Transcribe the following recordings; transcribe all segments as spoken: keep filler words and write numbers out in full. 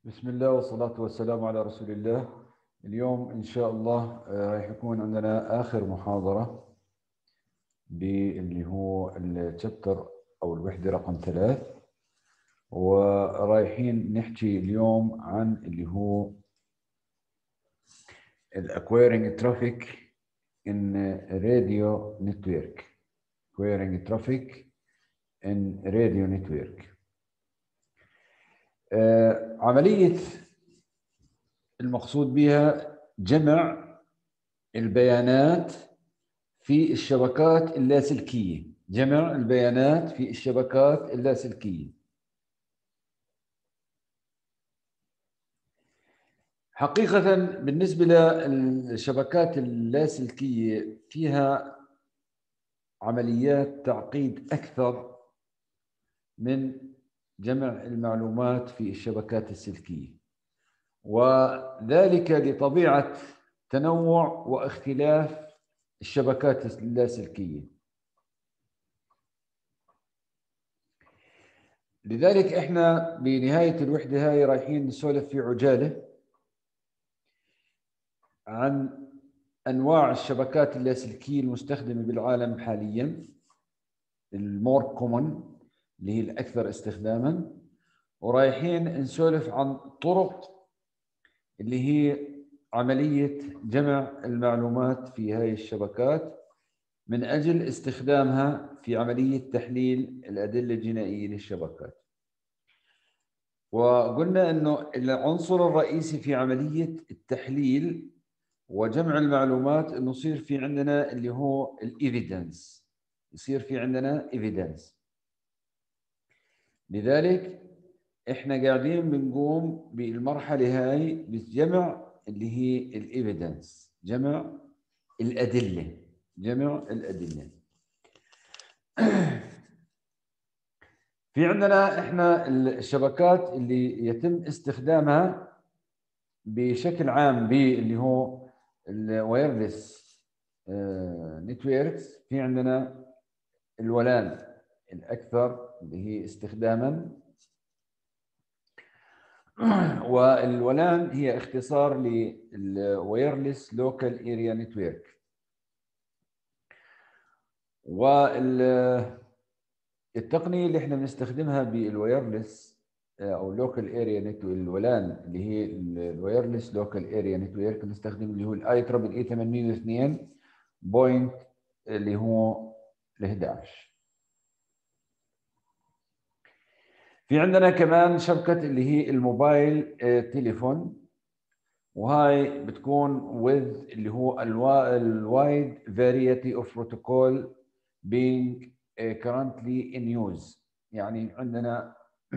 بسم الله والصلاة والسلام على رسول الله. اليوم إن شاء الله راح يكون عندنا آخر محاضرة باللي هو الشابتر أو الوحدة رقم ثلاث، ورايحين نحكي اليوم عن اللي هو الأكويرنج ترافيك in radio network. Acquiring traffic in radio network. آه عملية المقصود بها جمع البيانات في الشبكات اللاسلكية، جمع البيانات في الشبكات اللاسلكية. حقيقة بالنسبة للشبكات اللاسلكية فيها عمليات تعقيد أكثر من جمع المعلومات في الشبكات السلكية، وذلك لطبيعة تنوع واختلاف الشبكات اللاسلكية. لذلك احنا بنهاية الوحدة هاي رايحين نسولف في عجالة عن أنواع الشبكات اللاسلكية المستخدمة بالعالم حاليا، المور كومن اللي هي الأكثر استخداما، ورايحين نسولف عن طرق اللي هي عملية جمع المعلومات في هاي الشبكات من أجل استخدامها في عملية تحليل الأدلة الجنائية للشبكات. وقلنا أنه العنصر الرئيسي في عملية التحليل وجمع المعلومات أنه يصير في عندنا اللي هو الإيفيدنس، يصير في عندنا إيفيدنس. لذلك إحنا قاعدين بنقوم بالمرحلة هاي بجمع اللي هي الإيفيدنس، جمع الأدلة، جمع الأدلة. في عندنا إحنا الشبكات اللي يتم استخدامها بشكل عام باللي هو الوايرلس نتوركس. في عندنا الولان الأكثر اللي هي استخداما، والولان هي اختصار للوايرلس لوكال اريا نتورك. والتقنية اللي احنا بنستخدمها بالوايرلس او لوكال اريا نتورك، الولان اللي هي الوايرلس لوكال اريا نتورك، بنستخدم اللي هو الاي تربل اي ثمانمية واثنين بوينت اللي هو ال إحدى عشر. في عندنا كمان شبكة اللي هي الموبايل تليفون، وهاي بتكون with اللي هو الوايد variety of protocol being currently in use. يعني عندنا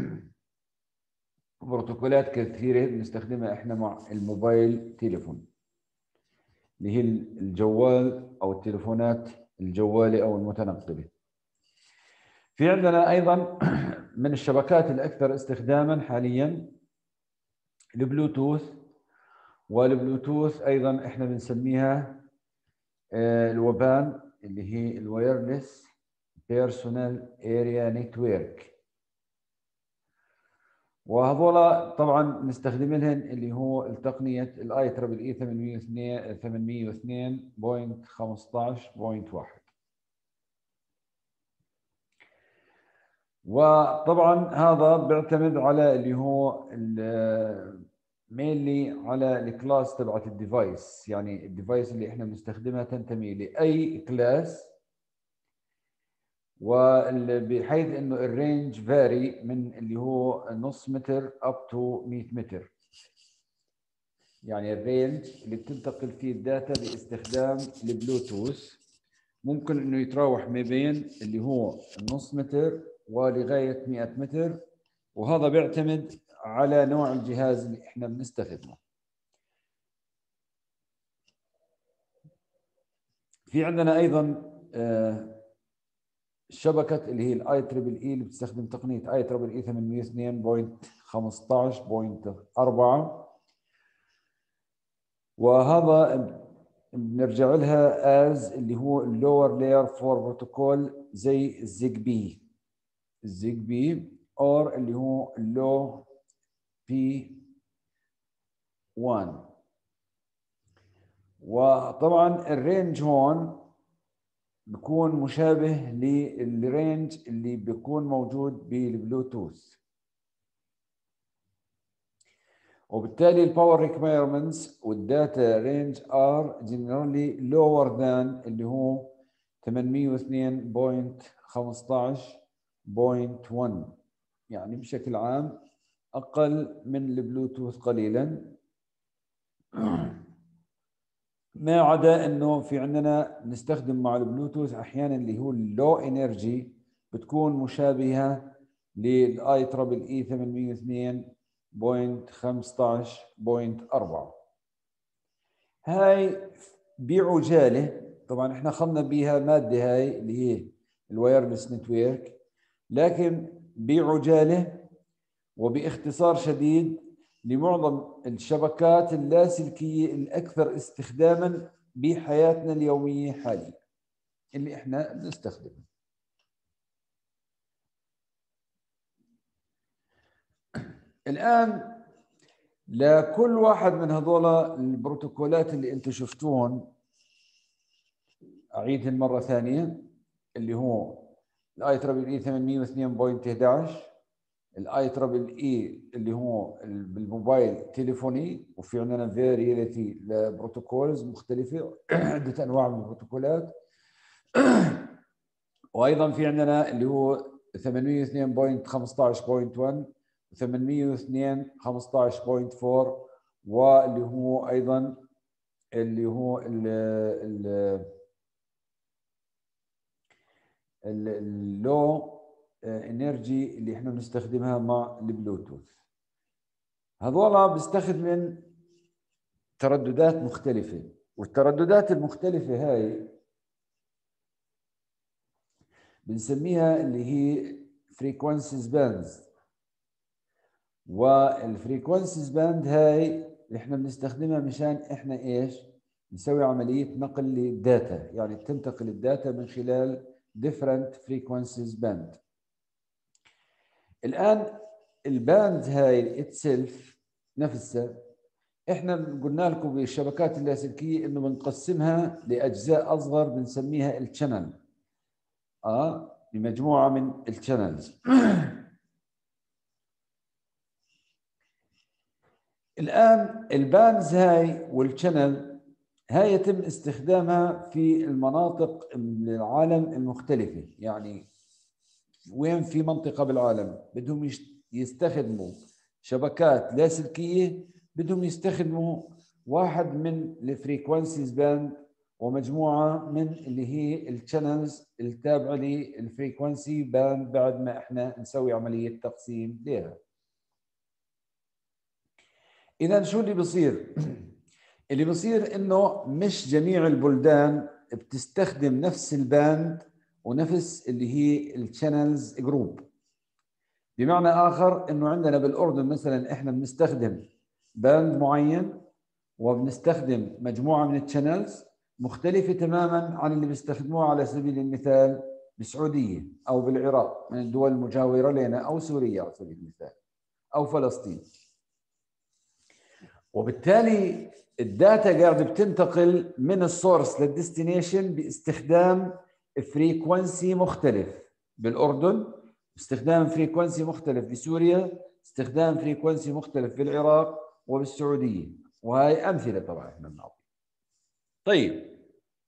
بروتوكولات كثيرة بنستخدمها احنا مع الموبايل تليفون اللي هي الجوال او التليفونات الجوالة او المتنقلة. في عندنا ايضا من الشبكات الاكثر استخداما حاليا البلوتوث، والبلوتوث ايضا احنا بنسميها الوبان اللي هي الوايرلس بيرسونال اريا نتورك. وهذولا طبعا نستخدم لهم اللي هو التقنيه الاي تربل اي ثمانمية واثنين بوينت خمسطعش بوينت واحد. وطبعا هذا بيعتمد على اللي هو مينلي على الكلاس تبعت الديفايس، يعني الديفايس اللي احنا بنستخدمها تنتمي لاي كلاس، وبحيث انه الرينج فاري من اللي هو نص متر اب تو مئة متر. يعني الرينج اللي بتنتقل فيه الداتا باستخدام البلوتوث ممكن انه يتراوح ما بين اللي هو النص متر ولغايه مئة متر، وهذا بيعتمد على نوع الجهاز اللي احنا بنستخدمه. في عندنا ايضا الشبكه اللي هي الاي تريبل اي اللي بتستخدم تقنيه اي تريبل اي ثمانمية واثنين بوينت خمسطعش بوينت أربعة، وهذا بنرجع لها از اللي هو اللور لاير فور بروتوكول زي الزيجبي الزيجبي اور اللي هو اللو بي واحد. وطبعا الرينج هون بيكون مشابه للرينج اللي بيكون موجود بالبلوتوث، وبالتالي الباور ريكويرمنتس والداتا رينج ار جنرالي لور ذان اللي هو ثمانمئة واثنين نقطة خمسة عشر نقطة واحد، يعني بشكل عام اقل من البلوتوث قليلا. ما عدا انه في عندنا نستخدم مع البلوتوث احيانا اللي هو اللو انرجي بتكون مشابهه للاي ترابل اي ثمانمئة واثنين نقطة خمسة عشر نقطة أربعة. هاي بعجاله، طبعا احنا خلنا بيها ماده هاي اللي هي الوايرلس نتورك، لكن بعجاله وباختصار شديد لمعظم الشبكات اللاسلكيه الاكثر استخداما بحياتنا اليوميه حاليا اللي احنا بنستخدمها. الان لكل واحد من هذول البروتوكولات اللي انتم شفتوهم، اعيدهم مره ثانيه، اللي هو الاي ترابل اي ثمانمئة واثنين نقطة أحد عشر، الاي ترابل اي اللي هو بالموبايل تليفوني، وفي عندنا فيريتي لبروتوكولز مختلفه عده انواع من البروتوكولات. وايضا في عندنا اللي هو ثمانمئة واثنين نقطة خمسة عشر نقطة واحد ثمانمئة واثنين نقطة خمسة عشر نقطة أربعة، واللي هو ايضا اللي هو ال ال اللو انرجي اللي احنا بنستخدمها مع البلوتوث. هذولا بيستخدمن ترددات مختلفة، والترددات المختلفة هاي بنسميها اللي هي frequencies bands. والفريكونسيز باند هاي اللي احنا بنستخدمها مشان احنا ايش؟ نسوي عملية نقل للداتا، يعني تنتقل الداتا من خلال different frequencies band. الآن الباند هاي اتسلف نفسها احنا قلنا لكم بالشبكات اللاسلكيه انه بنقسمها لاجزاء اصغر بنسميها الشانل، اه لمجموعه من الشانلز. الان الباندز هاي والشانل هاي يتم استخدامها في المناطق من العالم المختلفه، يعني وين في منطقه بالعالم بدهم يستخدموا شبكات لاسلكيه بدهم يستخدموا واحد من الفريكونسيز باند ومجموعه من اللي هي الشانلز التابعه للفريكونسي باند بعد ما احنا نسوي عمليه تقسيم لها. اذا شو اللي بصير؟ اللي بصير انه مش جميع البلدان بتستخدم نفس الباند ونفس اللي هي الشانلز جروب. بمعنى آخر أنه عندنا بالأردن مثلا إحنا بنستخدم باند معين وبنستخدم مجموعة من الشانلز مختلفة تماما عن اللي بيستخدموها على سبيل المثال بالسعودية أو بالعراق من الدول المجاورة لنا، أو سوريا على سبيل المثال، أو فلسطين. وبالتالي الداتا قاعدة بتنتقل من السورس للديستنيشن باستخدام فريكونسي مختلف. بالأردن استخدام فريكونسي مختلف، بسوريا استخدام فريكونسي مختلف، في العراق وبالسعودية، وهي أمثلة طبعا احنا بنعطي. طيب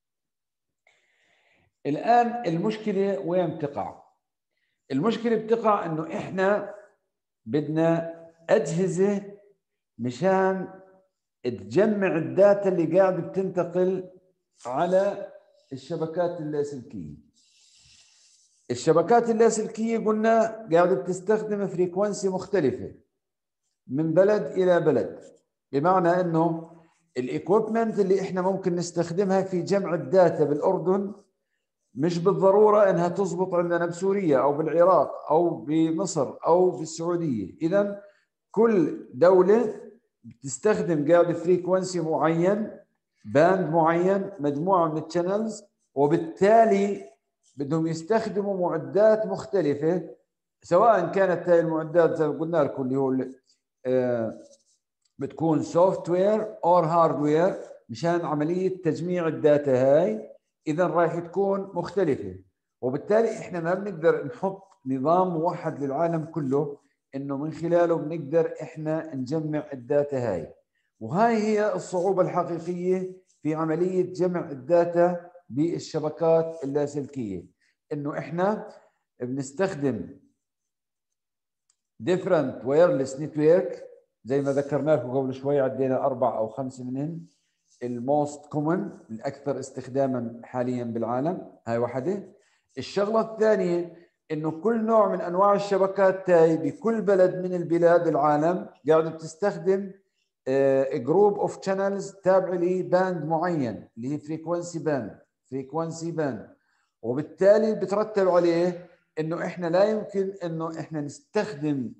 الآن المشكلة وين بتقع؟ المشكلة بتقع إنه إحنا بدنا أجهزة مشان تجمع الداتا اللي قاعدة بتنتقل على الشبكات اللاسلكية. الشبكات اللاسلكية قلنا قاعدة بتستخدم فريكونسي مختلفة من بلد إلى بلد، بمعنى أنه الإيكويبمنت اللي إحنا ممكن نستخدمها في جمع الداتا بالأردن مش بالضرورة أنها تزبط عندنا بسوريا أو بالعراق أو بمصر أو بالسعودية. إذن كل دولة بتستخدم قاعدة فريكونسي معين، باند معين، مجموعة من الشانلز، وبالتالي بدهم يستخدموا معدات مختلفة، سواء كانت هاي المعدات زي ما قلنا لكم اللي هو بتكون سوفت وير اور هاردوير مشان عمليه تجميع الداتا هاي، اذا راح تكون مختلفه، وبالتالي احنا ما بنقدر نحط نظام موحد للعالم كله انه من خلاله بنقدر احنا نجمع الداتا هاي. وهاي هي الصعوبه الحقيقيه في عمليه جمع الداتا بالشبكات اللاسلكيه، انه احنا بنستخدم different wireless network زي ما ذكرنا لكم قبل شوي، عدينا اربع او خمسه منهن الموست كومن الاكثر استخداما حاليا بالعالم، هاي واحده. الشغله الثانيه انه كل نوع من انواع الشبكات تاي بكل بلد من البلاد العالم قاعده بتستخدم جروب اوف شانلز تابعه لباند معين اللي هي فريكونسي باند فريكونسي باند وبالتالي بترتب عليه انه احنا لا يمكن انه احنا نستخدم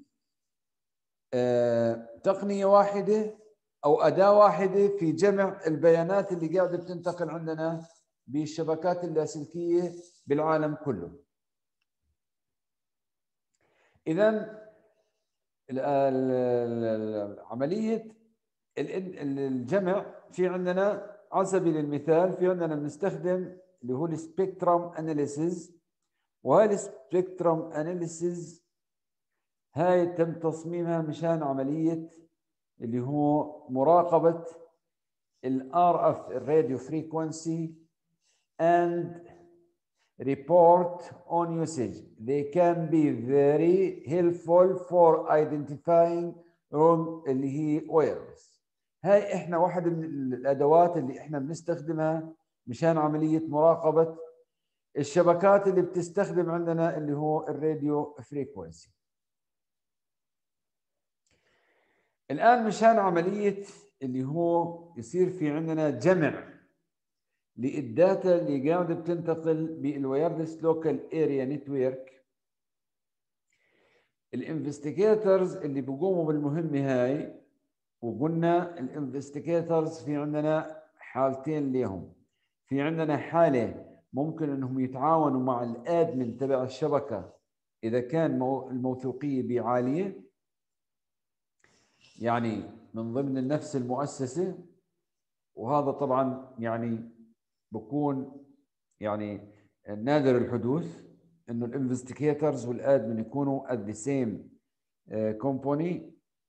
آه تقنيه واحده او اداه واحده في جمع البيانات اللي قاعده بتنتقل عندنا بالشبكات اللاسلكيه بالعالم كله. اذا عمليه الجمع في عندنا على سبيل المثال في عندنا بنستخدم اللي هو السبيكترم اناليسيز، وهي السبيكترم اناليسيز هاي تم تصميمها مشان عمليه اللي هو مراقبه الار اف الراديو فريكونسي and report on usage. They can be very helpful for identifying wrong اللي هي wireless. هاي احنا واحدة من الادوات اللي احنا بنستخدمها مشان عملية مراقبة الشبكات اللي بتستخدم عندنا اللي هو الراديو فريكونسي. الان مشان عملية اللي هو يصير في عندنا جمع للداتا اللي قاعده بتنتقل بالوايرلس لوكال اريا نتورك، الانفستيجيتورز اللي بيقوموا بالمهمه هاي، وقلنا الانفستيجيتورز في عندنا حالتين لهم. في عندنا حاله ممكن انهم يتعاونوا مع الادمن تبع الشبكه اذا كان الموثوقيه بيه عاليه، يعني من ضمن نفس المؤسسه، وهذا طبعا يعني بكون يعني نادر الحدوث انه الانفستيجيتورز والادمن يكونوا at the same company.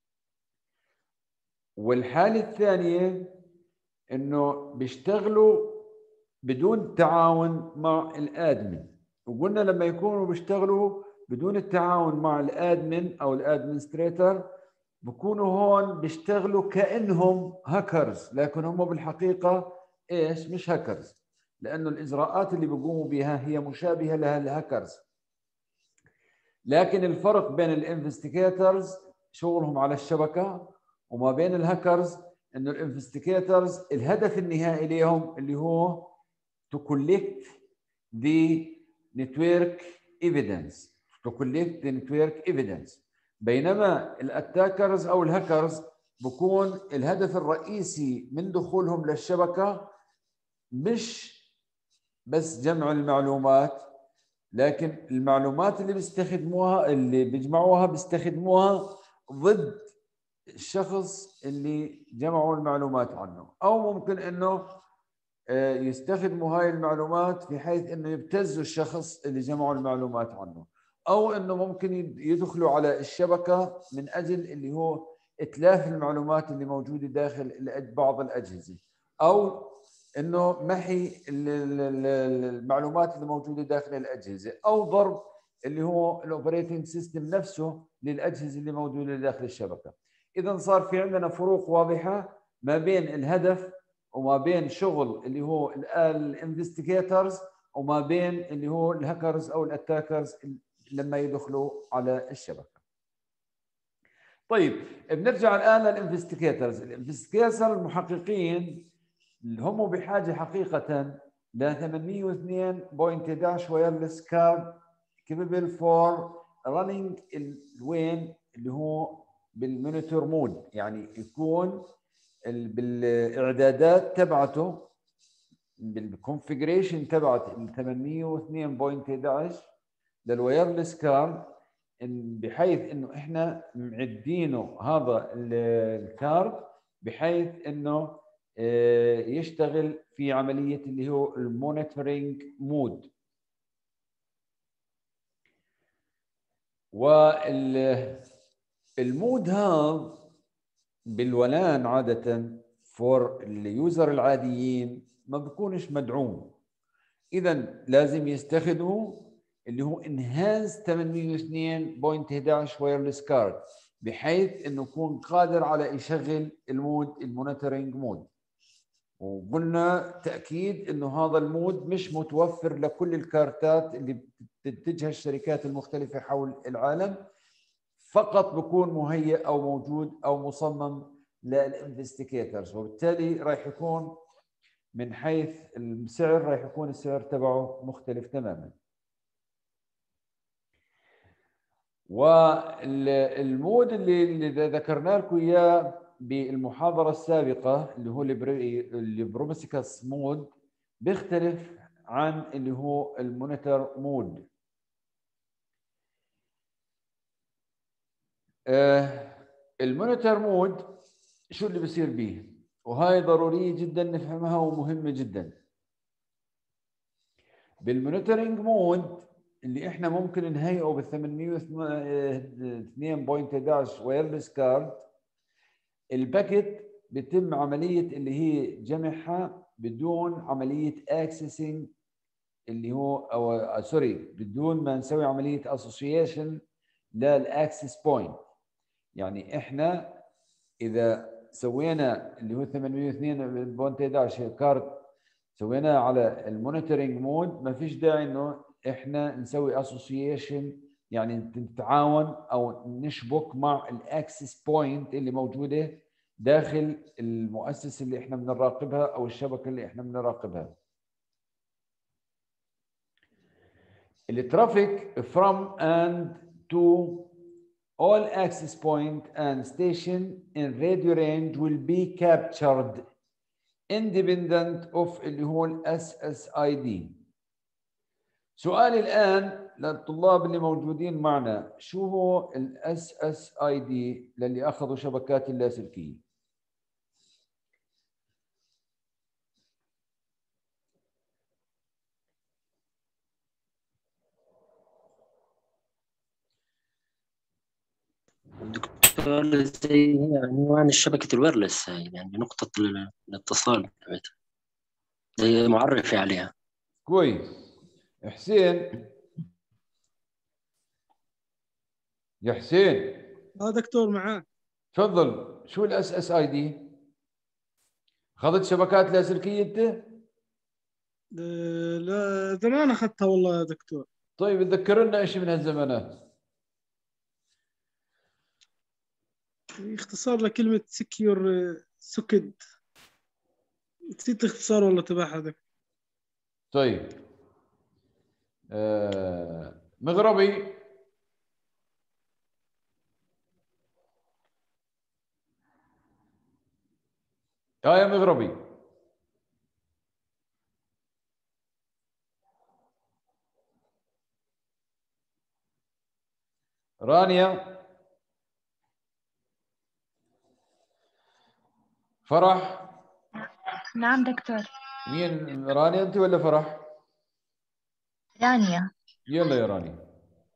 والحاله الثانيه انه بيشتغلوا بدون تعاون مع الادمن، وقلنا لما يكونوا بيشتغلوا بدون التعاون مع الادمن او الادمنستريتور بكونوا هون بيشتغلوا كانهم هاكرز، لكن هم بالحقيقه ايش؟ مش هاكرز، لانه الاجراءات اللي بيقوموا بها هي مشابهه لها الهاكرز. لكن الفرق بين الانفستيجيتورز شغلهم على الشبكه وما بين الهاكرز انه الانفستيجيتورز الهدف النهائي لهم اللي هو to collect the network evidence to collect the network evidence، بينما الاتاكرز او الهاكرز بكون الهدف الرئيسي من دخولهم للشبكه مش بس جمع المعلومات، لكن المعلومات اللي بيستخدموها اللي بيجمعوها بيستخدموها ضد الشخص اللي جمعوا المعلومات عنه، او ممكن انه يستخدموا هاي المعلومات في حيث انه يبتزوا الشخص اللي جمعوا المعلومات عنه، او انه ممكن يدخلوا على الشبكه من اجل اللي هو اتلاف المعلومات اللي موجوده داخل بعض الاجهزه، او انه محي المعلومات اللي موجوده داخل الاجهزه، او ضرب اللي هو الاوبريتنج سيستم نفسه للاجهزه اللي موجوده داخل الشبكه. اذا صار في عندنا فروق واضحه ما بين الهدف وما بين شغل اللي هو الانفستيجيتورز وما بين اللي هو الهاكرز او الاتاكرز لما يدخلوا على الشبكه. طيب بنرجع الان للانفستيجيتورز. الانفستيجيتورز المحققين اللي هم بحاجه حقيقه ل ثمانمئة واثنين نقطة أحد عشر وايرلس كارد كابابل فور رننج وين اللي هو بالمونيتور مود، يعني يكون بالاعدادات تبعته بالكونفجريشن تبعت ثمانمئة واثنين نقطة أحد عشر للوايرلس كارد بحيث انه احنا معدينه هذا الكارد بحيث انه يشتغل في عمليه اللي هو المونيتورنج مود. والمود هذا بالولان عاده فور اليوزر العاديين ما بيكونش مدعوم، اذا لازم يستخدموا اللي هو انهانس ثمانمئة واثنين نقطة أحد عشر وايرلس كارد بحيث انه يكون قادر على يشغل المود المونيتورنج مود. وقلنا تاكيد انه هذا المود مش متوفر لكل الكارتات اللي بتنتجها الشركات المختلفه حول العالم، فقط بكون مهيئ او موجود او مصمم للانفستيجيتورز، وبالتالي راح يكون من حيث السعر راح يكون السعر تبعه مختلف تماما. والمود اللي, اللي ذكرنا لكم اياه بالمحاضره السابقه اللي هو البروميسكاس مود بيختلف عن اللي هو المونيتور مود. آه المونيتور مود شو اللي بصير به؟ وهاي ضروريه جدا نفهمها ومهمه جدا. بالمونيتورنج مود اللي احنا ممكن نهيئه بال ثمانمئة واثنين نقطة أحد عشر وايرلس كارد، الباكت بيتم عمليه اللي هي جمعها بدون عمليه اكسسنج اللي هو او سوري بدون ما نسوي عمليه اسوسيشن للاكسس بوينت. يعني احنا اذا سوينا اللي هو ثمانمئة واثنين نقطة أحد عشر كارد سويناه على المونيتورنج مود، ما فيش داعي انه احنا نسوي اسوسيشن يعني نتعاون او نشبك مع الاكسس بوينت اللي موجوده داخل المؤسسه اللي احنا بنراقبها او الشبكه اللي احنا بنراقبها. الترافيك from and to all access point and station in radio range will be captured independent of اللي هو ال إس إس آي دي. سؤالي الآن للطلاب اللي موجودين معنا، شو هو ال إس إس آي دي للي أخذوا شبكات اللاسلكية؟ دكتور زي عنوان الشبكة الويرلس، يعني نقطة الاتصال بتاعتها زي معرفي عليها. كويس. حسين، يا حسين. اه دكتور معاك. تفضل، شو الاس اس اي دي؟ اخذت شبكات لاسلكيه انت؟ آه لا زمان اخذتها والله يا دكتور. طيب تذكر لنا شيء من هالزمانات. اختصار لكلمة سكيور سوكد، نسيت الاختصار والله تبعها دكتور. طيب آه مغربي، اه يا مغربي. رانيا، فرح. نعم دكتور. مين رانيا انت ولا فرح؟ رانيا. يلا يا رانيا.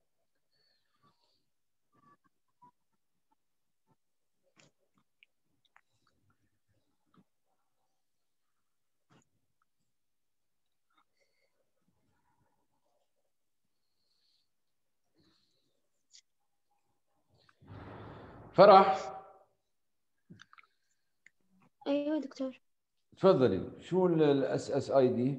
فرح. ايوه دكتور. تفضلي، شو الاس اس اي دي؟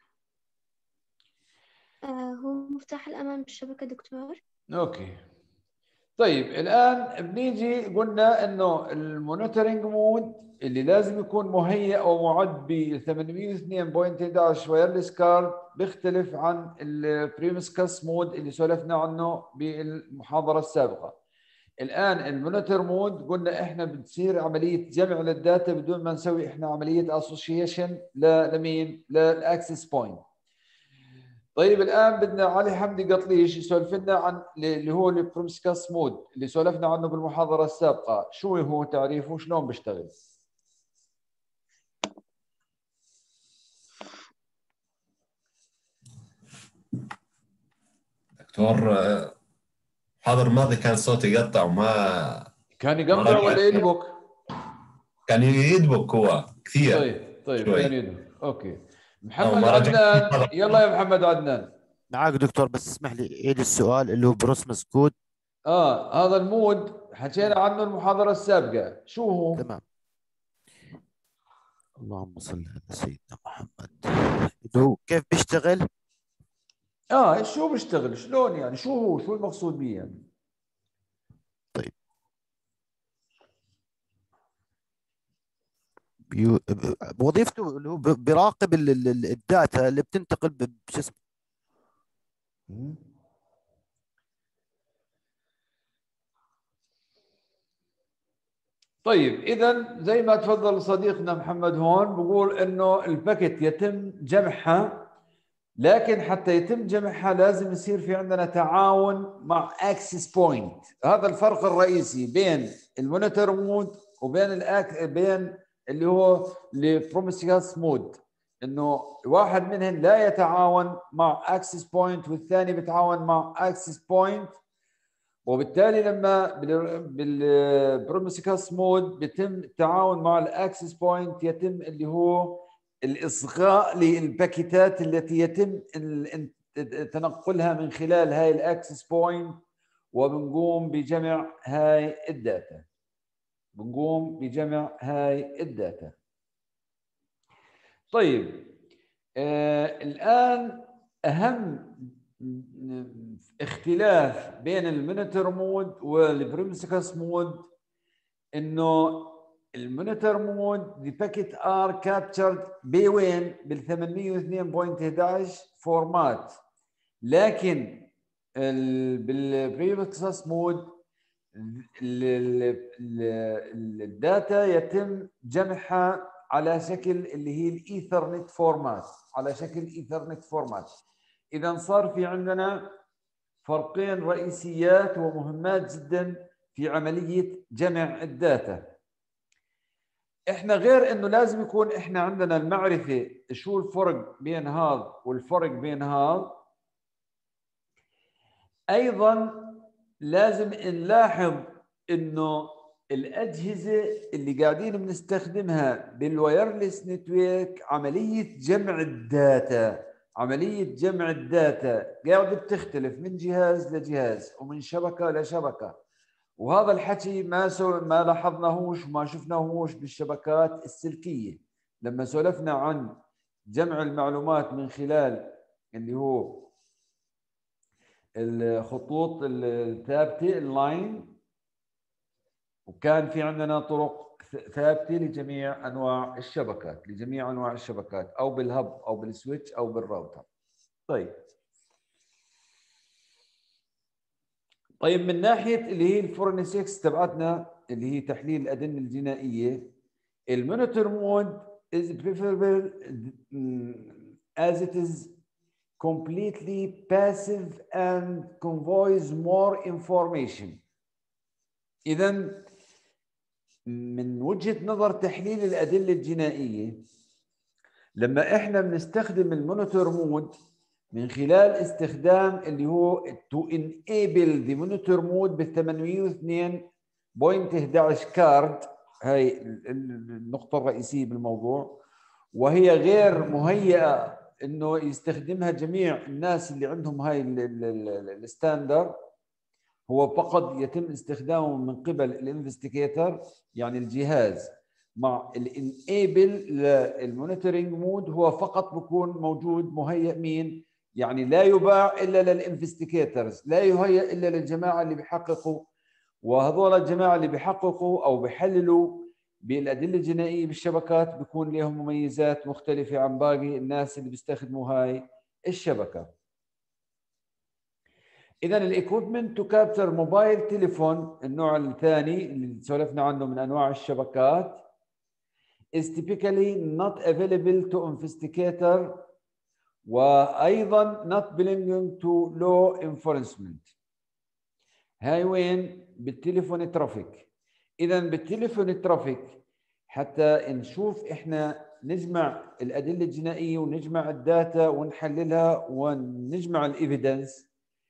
آه هو مفتاح الامان بالشبكه دكتور. اوكي. طيب الان بنيجي قلنا انه المونيتورنج مود اللي لازم يكون مهيئ او معد ب ثمانمئة واثنين نقطة أحد عشر وايرلس كارد بيختلف عن البريمسكاس مود اللي سولفنا عنه بالمحاضره السابقه. الان المونيتور مود قلنا احنا بتصير عمليه جمع للداتا بدون ما نسوي احنا عمليه اسوشيشن لمين؟ للاكسس بوينت. طيب الان بدنا علي حمدي قطليش يسولف لنا عن اللي هو البرومسكاس مود اللي سولفنا عنه بالمحاضره السابقه، شو هو تعريفه وشلون بيشتغل؟ دكتور حاضر الماضي كان صوتي يقطع وما كان يقطع ولا يدبك؟ كان يدبك هو كثير. طيب طيب شوي. كان يدبك. اوكي محمد عدنان، يلا يا محمد عدنان. معاك دكتور، بس اسمح لي عيد السؤال اللي هو بروسمس كود. اه هذا المود حكينا عنه المحاضره السابقه، شو هو؟ تمام. اللهم صل على سيدنا محمد. اللي هو كيف بيشتغل؟ اه شو بيشتغل؟ شلون يعني؟ شو هو؟ شو المقصود به يعني؟ طيب بيو... وظيفته اللي هو بيراقب ال- ال- الداتا اللي بتنتقل ب- بشو اسمه. طيب اذا زي ما تفضل صديقنا محمد هون بقول انه الباكت يتم جمعها، لكن حتى يتم جمعها لازم يصير في عندنا تعاون مع اكسس بوينت. هذا الفرق الرئيسي بين المونيتور مود وبين الأك... بين اللي هو البروميسيوس مود، انه واحد منهم لا يتعاون مع اكسس بوينت والثاني بيتعاون مع اكسس بوينت، وبالتالي لما بالبروميسيوس مود بيتم التعاون مع الاكسس بوينت يتم اللي هو الاصغاء للباكيتات التي يتم تنقلها من خلال هاي الاكسس بوينت، وبنقوم بجمع هاي الداتا بنقوم بجمع هاي الداتا. طيب آه الان اهم اختلاف بين المونيتور مود والبروميسيوس مود انه المونيتور مود the packet are captured بوين بال ثمانمية واثنين نقطة أحد عشر فورمات، لكن بالبروميسيوس مود الداتا يتم جمعها على شكل اللي هي الايثرنت فورمات، على شكل ايثرنت فورمات. اذا صار في عندنا فرقين رئيسيات ومهمات جدا في عمليه جمع الداتا. احنا غير انه لازم يكون احنا عندنا المعرفه شو الفرق بين هذا والفرق بين هذا، ايضا لازم نلاحظ انه الاجهزه اللي قاعدين بنستخدمها بالوايرلس نتورك عمليه جمع الداتا عمليه جمع الداتا قاعده بتختلف من جهاز لجهاز ومن شبكه لشبكه، وهذا الحكي ما سو ما لاحظناهوش وما شفناهوش بالشبكات السلكيه لما سولفنا عن جمع المعلومات من خلال اللي هو الخطوط الثابته اللاين، وكان في عندنا طرق ثابته لجميع انواع الشبكات لجميع انواع الشبكات او بالهب او بالسويتش او بالراوتر. طيب طيب من ناحيه اللي هي الفورنسيكس تبعتنا اللي هي تحليل الادله الجنائيه، المونيتور مود is preferable as it is completely passive and conveys more information. إذن من وجهة نظر تحليل الأدلة الجنائية لما إحنا بنستخدم المونيتور مود من خلال استخدام اللي هو to enable the monitor mode بال ثمانمية واثنين نقطة أحد عشر كارد، هاي النقطة الرئيسية بالموضوع، وهي غير مهيئة انه يستخدمها جميع الناس اللي عندهم هاي الستاندر، هو فقط يتم استخدامه من قبل الانفستيجيتور يعني الجهاز مع الانيبل للمونيتورنج مود، هو فقط بكون موجود مهيئ مين؟ يعني لا يباع الا للانفستيجيتورز، لا يهيئ الا للجماعه اللي بيحققوا، وهذول الجماعه اللي بيحققوا او بيحللوا بالأدلة الجنائية بالشبكات بيكون لهم مميزات مختلفة عن باقي الناس اللي بيستخدموا هاي الشبكة. إذن الإكويبمنت تو كابتشر موبايل تليفون النوع الثاني اللي سولفنا عنه من أنواع الشبكات is typically not available to investigator وايضا not belonging to law enforcement. هاي وين؟ بالتليفون ترافيك. اذا بالتليفون ترافيك حتى نشوف احنا نجمع الادله الجنائيه ونجمع الداتا ونحللها ونجمع الايفيدنس،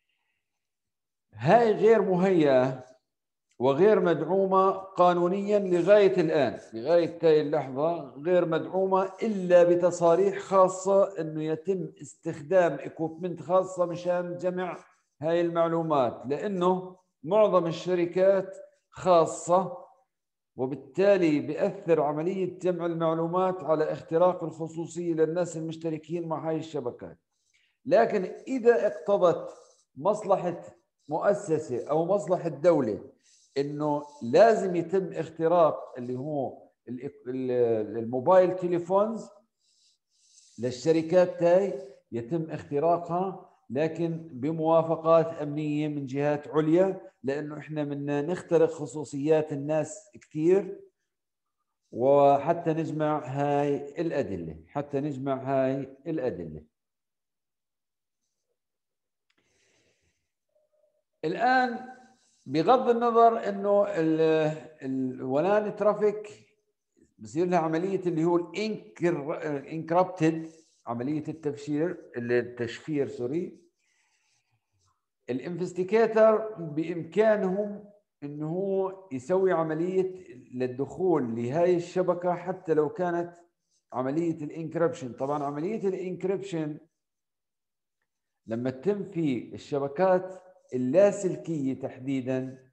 هاي غير مهيئه وغير مدعومه قانونيا لغايه الان، لغايه هاي اللحظه غير مدعومه الا بتصاريح خاصه انه يتم استخدام اكوبمنت خاصه مشان جمع هاي المعلومات، لانه معظم الشركات خاصه وبالتالي بيأثر عمليه جمع المعلومات على اختراق الخصوصيه للناس المشتركين مع هاي الشبكات. لكن اذا اقتضت مصلحه مؤسسه او مصلحه دوله انه لازم يتم اختراق اللي هو الموبايل تليفونز للشركات هاي، يتم اختراقها لكن بموافقات امنيه من جهات عليا، لانه احنا بدنا نخترق خصوصيات الناس كثير، وحتى نجمع هاي الادله، حتى نجمع هاي الادله. الان بغض النظر انه الولان ترافيك بصير لها عمليه اللي هو الانكربتد، عمليه التفشير التشفير سوري، الانفستيجيتر بامكانهم انه هو يسوي عمليه للدخول لهي الشبكه حتى لو كانت عمليه الانكربشن. طبعا عمليه الانكربشن لما تتم في الشبكات اللاسلكيه تحديدا،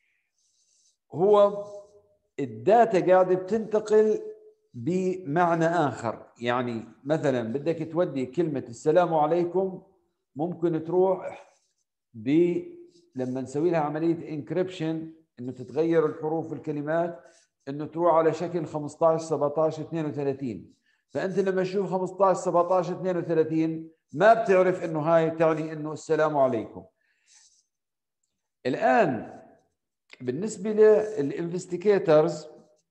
هو الداتا قاعده بتنتقل بمعنى اخر. يعني مثلا بدك تودي كلمه السلام عليكم، ممكن تروح ب لما نسوي لها عمليه انكربشن انه تتغير الحروف والكلمات، انه تروح على شكل خمسطعش سبعطعش اثنين وثلاثين. فانت لما تشوف خمسطعش سبعطعش اثنين وثلاثين ما بتعرف انه هاي تعني انه السلام عليكم. الان بالنسبه للانفستيجيترز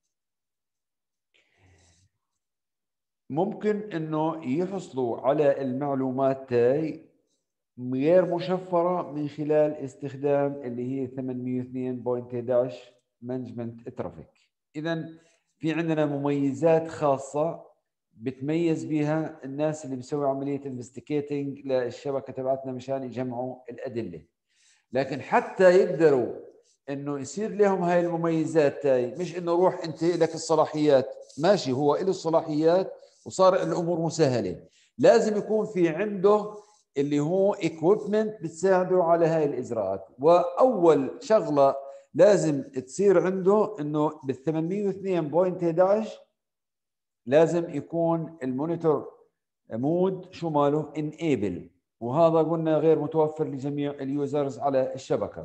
ممكن انه يحصلوا على المعلومات تاعي غير مشفره من خلال استخدام اللي هي ثمانمئة واثنين نقطة أحد عشر مانجمنت ترافيك. اذا في عندنا مميزات خاصه بتميز بها الناس اللي بيسوي عمليه انفستيجيتنج للشبكه تبعتنا مشان يجمعوا الادله. لكن حتى يقدروا انه يصير لهم هاي المميزات تاعي، مش انه روح انت لك الصلاحيات، ماشي هو له الصلاحيات وصار الامور مسهله، لازم يكون في عنده اللي هو equipment بتساعده على هاي الاجراءات. واول شغله لازم تصير عنده انه بال ثمانمئة واثنين نقطة أحد عشر لازم يكون المونيتور مود شو ماله enable، وهذا قلنا غير متوفر لجميع اليوزرز على الشبكه.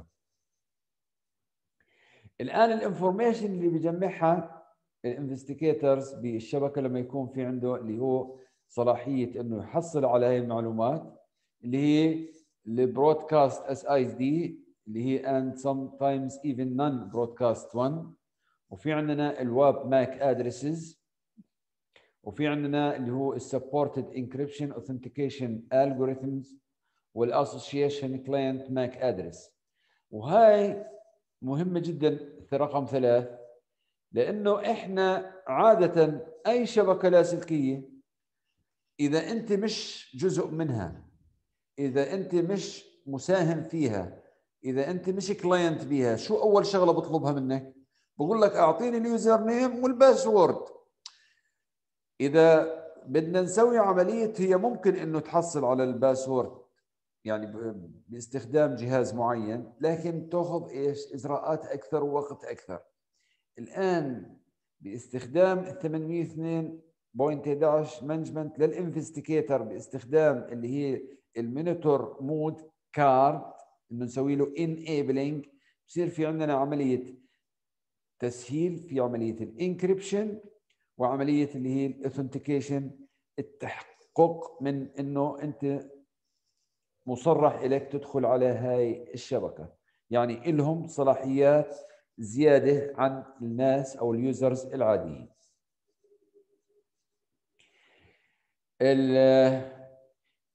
الان الانفورميشن اللي بيجمعها الانفستيجيترز بالشبكه لما يكون في عنده اللي هو صلاحيه انه يحصل على هاي المعلومات اللي هي البرودكاست اس اي دي اللي هي and sometimes even non broadcast one، وفي عندنا الويب ماك ادريسز، وفي عندنا اللي هو السبورتد انكريبشن اوثنتيكيشن الجوريثمز، والاسوشيشن كلاينت ماك ادريس. وهاي مهمه جدا في رقم ثلاث، لانه احنا عاده اي شبكه لاسلكيه اذا انت مش جزء منها، اذا انت مش مساهم فيها، اذا انت مش كلاينت بيها، شو اول شغله بطلبها منك؟ بقول لك اعطيني اليوزر نيم والباسورد. اذا بدنا نسوي عمليه هي ممكن انه تحصل على الباسورد يعني باستخدام جهاز معين، لكن تاخذ ايش؟ اجراءات اكثر ووقت اكثر. الان باستخدام ثمانمئة واثنين نقطة أحد عشر مانجمنت للانفستيجيتر باستخدام اللي هي المونيتور مود كارد، انه نسوي له انيبلينج، بصير في عندنا عمليه تسهيل في عمليه الانكريبشن وعمليه اللي هي الاوثنتيكيشن، التحقق من انه انت مصرح لك تدخل على هاي الشبكه. يعني لهم صلاحيات زياده عن الناس او اليوزرز العاديين.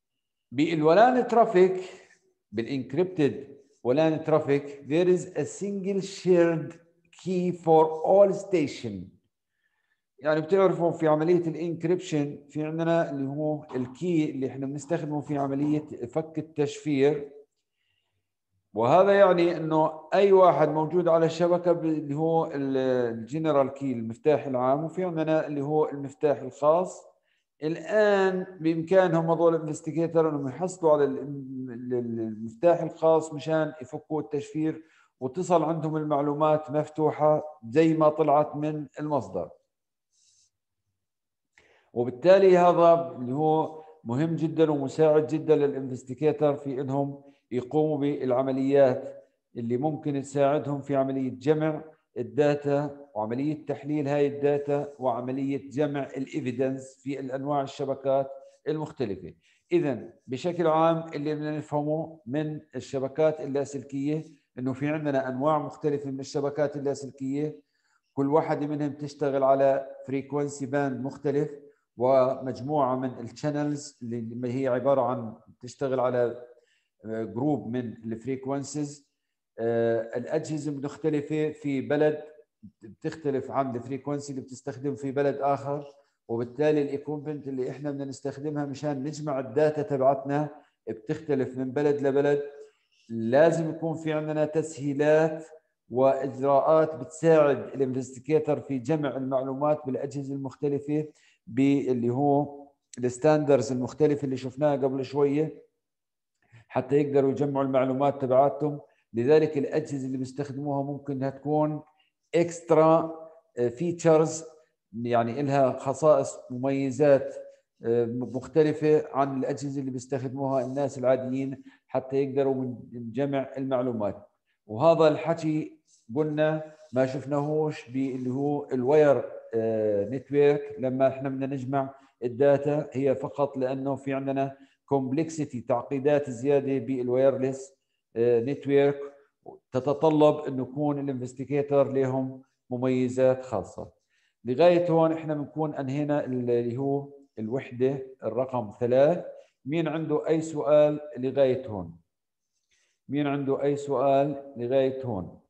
بالولان ترافيك بالانكريبتد ولان ترافيك there is a single shared key for all station. يعني بتعرفوا في عملية الانكريبشن في عندنا اللي هو الكي اللي احنا بنستخدمه في عملية فك التشفير، وهذا يعني انه اي واحد موجود على الشبكة اللي هو الجنرال كي المفتاح العام، وفي عندنا اللي هو المفتاح الخاص. الان بامكانهم هذول الانفستيجيتور انهم يحصلوا على المفتاح الخاص مشان يفكوا التشفير وتصل عندهم المعلومات مفتوحة زي ما طلعت من المصدر. وبالتالي هذا اللي هو مهم جدا ومساعد جدا للانفستيجيتور في انهم يقوموا بالعمليات اللي ممكن تساعدهم في عملية جمع الداتا وعملية تحليل هاي الداتا وعملية جمع الإيفيدنس في الأنواع الشبكات المختلفة. إذن بشكل عام اللي بدنا نفهمه من الشبكات اللاسلكية إنه في عندنا أنواع مختلفة من الشبكات اللاسلكية، كل واحدة منهم تشتغل على فريكونسي باند مختلف ومجموعة من الشانلز اللي هي عبارة عن تشتغل على جروب من الفريكونسيز. الأجهزة المختلفة في بلد بتختلف عن الفريكونسي اللي بتستخدم في بلد آخر، وبالتالي الإيكويبمنت اللي إحنا بدنا نستخدمها مشان نجمع الداتا تبعتنا بتختلف من بلد لبلد. لازم يكون في عندنا تسهيلات وإجراءات بتساعد الانفستيجيتور في جمع المعلومات بالأجهزة المختلفة باللي هو الستاندرز المختلفة اللي شفناها قبل شوية حتى يقدروا يجمعوا المعلومات تبعاتهم. لذلك الأجهزة اللي بيستخدموها ممكن انها تكون اكسترا فيتشرز، يعني لها خصائص مميزات مختلفة عن الأجهزة اللي بيستخدموها الناس العاديين حتى يقدروا من جمع المعلومات. وهذا الحكي قلنا ما شفناهوش باللي هو الواير نتورك لما احنا بدنا نجمع الداتا، هي فقط لأنه في عندنا كومبلكسيتي تعقيدات زيادة بالوايرلس نتورك تتطلب انه يكون الانفستيجيتور لهم مميزات خاصة. لغاية هون احنا بنكون انهينا اللي هو الوحدة الرقم ثلاث. مين عنده اي سؤال لغاية هون؟ مين عنده اي سؤال لغاية هون؟